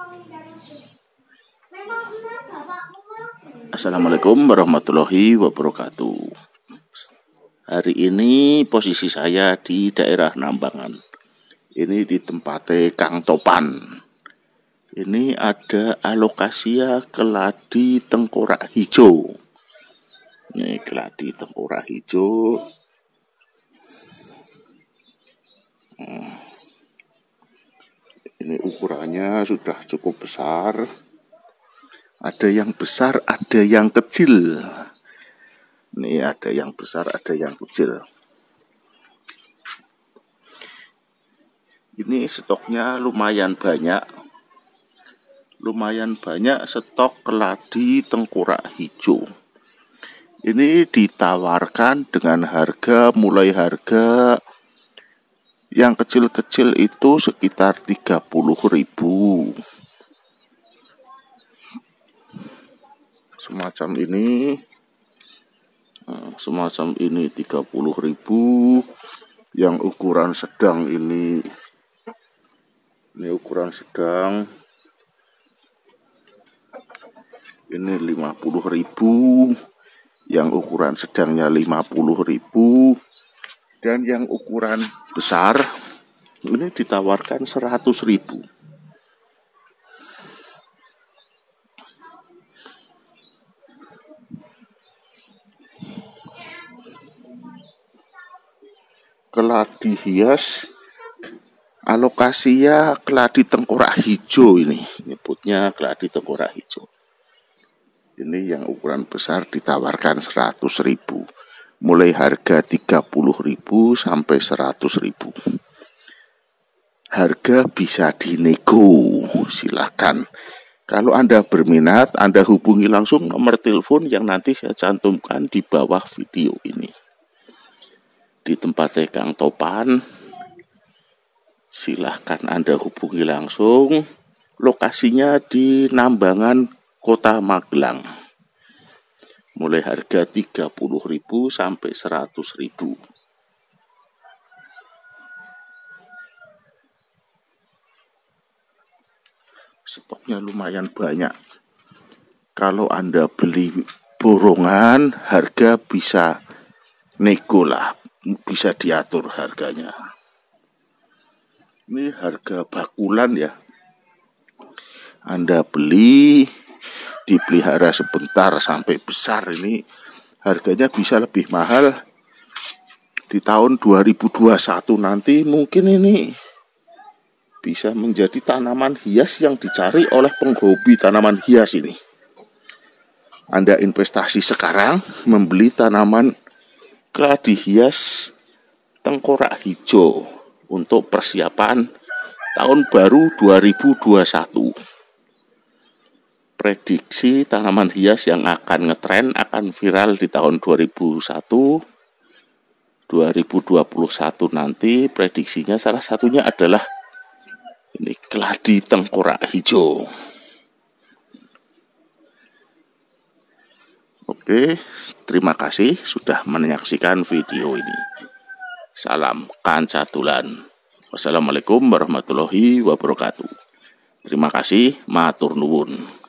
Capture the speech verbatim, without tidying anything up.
Assalamualaikum warahmatullahi wabarakatuh. Hari ini posisi saya di daerah Nambangan. Ini di tempatnya Kang Topan. Ini ada alokasia keladi tengkorak hijau. Ini keladi tengkorak hijau. Hmm. Ini ukurannya sudah cukup besar. Ada yang besar, ada yang kecil. Ini ada yang besar, ada yang kecil. Ini stoknya lumayan banyak. Lumayan banyak stok keladi tengkorak hijau. Ini ditawarkan dengan harga, mulai harga yang kecil-kecil itu sekitar tiga puluh ribu. Semacam ini. Semacam ini tiga puluh ribu. Yang ukuran sedang ini Ini ukuran sedang. Ini lima puluh ribu. Yang ukuran sedangnya lima puluh ribu. Dan yang ukuran besar ini ditawarkan seratus ribu. Keladi hias alokasia keladi tengkorak hijau, ini nyebutnya keladi tengkorak hijau. Ini yang ukuran besar ditawarkan seratus ribu. Mulai harga tiga puluh ribu sampai seratus ribu. Harga bisa dinego, silakan. Kalau Anda berminat, Anda hubungi langsung nomor telepon yang nanti saya cantumkan di bawah video ini. Di tempatnya Kang Topan, silahkan Anda hubungi langsung. Lokasinya di Nambangan, Kota Magelang. Mulai harga tiga puluh ribu sampai seratus ribu. Stoknya lumayan banyak. Kalau Anda beli borongan, harga bisa nego lah, bisa diatur harganya. Ini harga bakulan ya. Anda beli, dipelihara sebentar sampai besar, ini harganya bisa lebih mahal. Di tahun dua ribu dua puluh satu nanti mungkin ini bisa menjadi tanaman hias yang dicari oleh penghobi tanaman hias ini. Anda investasi sekarang membeli tanaman keladi hias tengkorak hijau untuk persiapan tahun baru dua ribu dua puluh satu. Prediksi tanaman hias yang akan ngetren, akan viral di tahun dua ribu satu, dua ribu dua puluh satu nanti, prediksinya salah satunya adalah ini keladi tengkorak hijau. Oke, terima kasih sudah menyaksikan video ini. Salam Kancatulan. Wassalamualaikum warahmatullahi wabarakatuh. Terima kasih, matur nuwun.